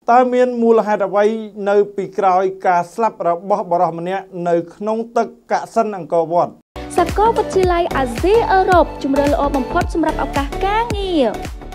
តើមានមូលហេតុអ្វីនៅពីក្រោយការស្លាប់របស់បរិសម្នាក់នៅក្នុងទឹកកសិណអង្គរវត្តសាកលវិទ្យាល័យអាស៊ីអឺរ៉ុបជំរឿនល្អបំផុតសម្រាប់ឱកាសការងារ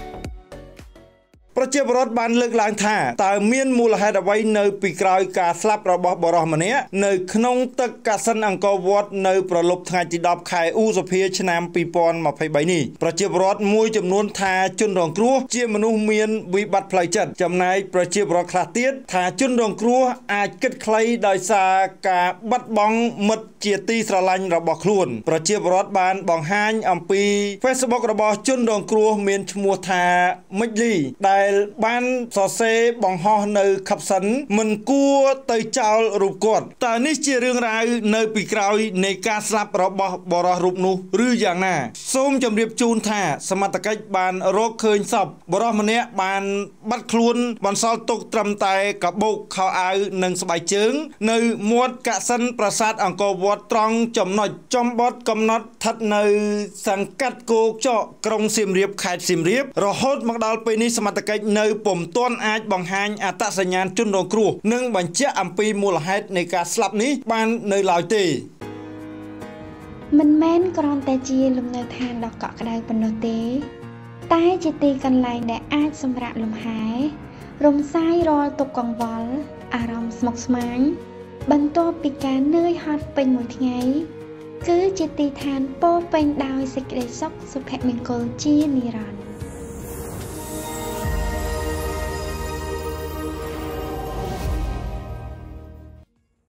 ប្រជាពលរដ្ឋបានលើកឡើងថាតើមានមូលហេតុអ្វីនៅពីក្រោយការស្លាប់របស់បរិសម្នាក់នៅក្នុងទឹកកសិណអង្គរវត្តនៅប្រលប់ថ្ងៃទី10ខែឧសភាឆ្នាំ2023នេះប្រជាពលរដ្ឋមួយចំនួនថាជនរងគ្រោះជាមនុស្សមានវិបត្តិផ្លូវចិត្តចំណែកប្រជាពលរដ្ឋខ្លះទៀតថាជនរងគ្រោះអាចគិតខ្លីដោយសារការបាត់បង់មិត្តជាទីស្រឡាញ់របស់ខ្លួនប្រជាពលរដ្ឋបានបង្ហាញអំពី Facebook របស់ជនរងគ្រោះមានឈ្មោះថាមិចលីដែលបានសរសេរបង្ហោះនៅខັບសិនមិនគួរទៅចោលរូបគាត់តើនេះជារឿងរ៉ាវនៅពីក្រោយនៃការស្លាប់របស់បរិសរូបនោះឬយ៉ាងណាសូមជម្រាបជូនថាសមត្ថកិច្ចបានរកឃើញសពបរិសម្នាក់បានបាត់ខ្លួនបន្សល់ទុកត្រឹមតែកាបូបខោអាវនិងស្បែកជើងនៅមាត់កសិណប្រាសាទអង្គរវត្តត្រង់ចំណុចចំបត់កំណត់ស្ថិតនៅសង្កាត់គោកចកក្រុងសៀមរាបខេត្តសៀមរាបរហូតមកដល់ពេលនេះសមត្ថកិច្ចនៅពុំទាន់អាចបង្ហាញអត្តសញ្ញាណជនរងគ្រោះនិងបញ្ជាក់អំពីមូលហេតុនៃការស្លាប់នេះបាននៅឡើយទេមិនមែនគ្រាន់តែជាលំនៅឋានដ៏កក់ក្ដៅប៉ុណ្ណោះទេតែជាទីកន្លែងដែលអាចសម្រាកលំហែរំសាយរាល់ទុក្ខកង្វល់អារម្មណ៍ស្មុគស្មាញបន្ទាប់ពីការនឿយហត់ពេញមួយថ្ងៃគឺជាទីឋានពោរពេញដោយសេចក្តីសុខសុភមង្គលជានិរន្តរ៍